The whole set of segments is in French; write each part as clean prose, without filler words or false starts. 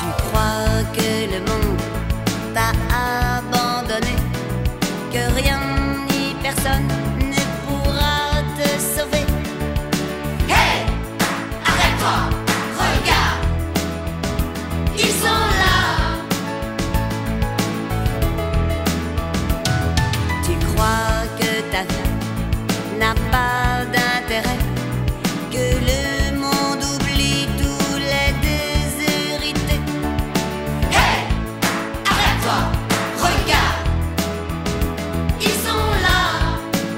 Tu crois que le monde t'a abandonné, que rien ni personne ne pourra te sauver. Hey! Arrête-toi! Regarde! Ils sont là! Tu crois que ta vie n'a pas d'intérêt, que le monde oublie tous les déshérités. Hey! Arrête-toi! Regarde! Ils sont là!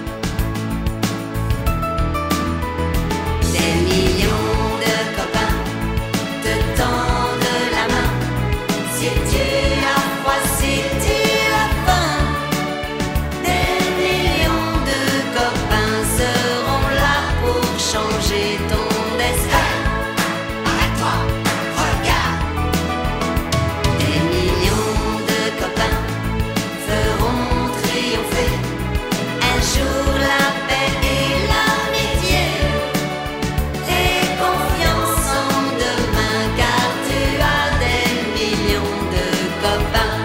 Des millions de copains te tendent la main. Si tu as froid, si tu as faim, des millions de copains seront là pour changer ton destin. Arrête-toi! Regarde! Des millions de copains feront triompher un jour la paix et l'amitié. Aie confiance en demain, car tu as des millions de copains.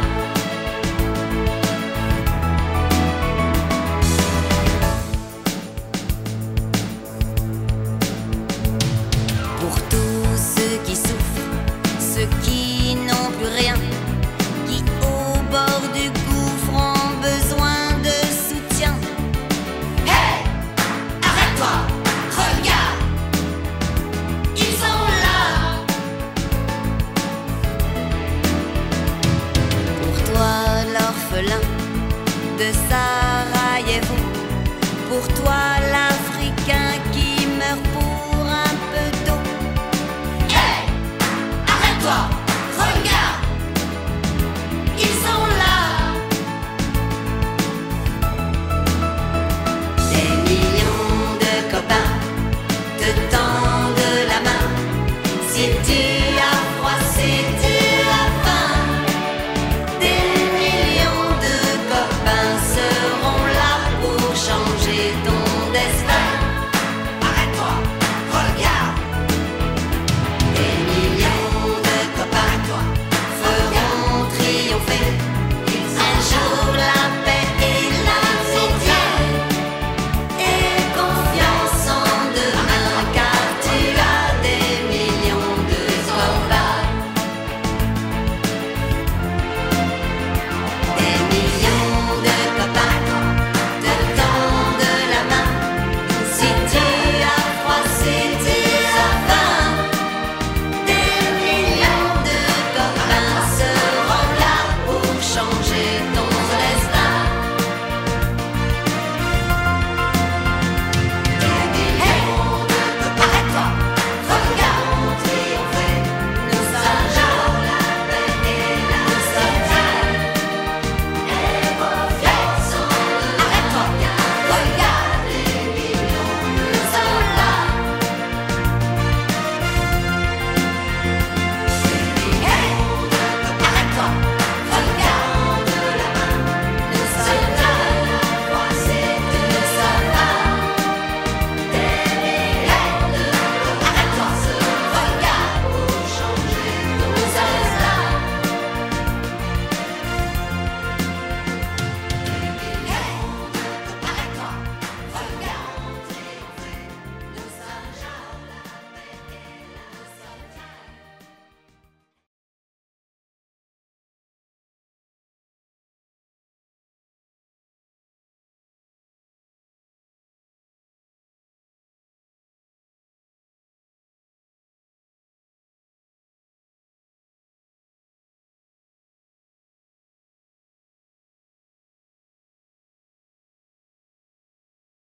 Pour tous ceux qui souffrent, ceux qui n'ont plus rien, qui au bord du gouffre ont besoin de soutien. Hey! Arrête-toi! Regarde! Ils sont là! Pour toi, l'orphelin de sa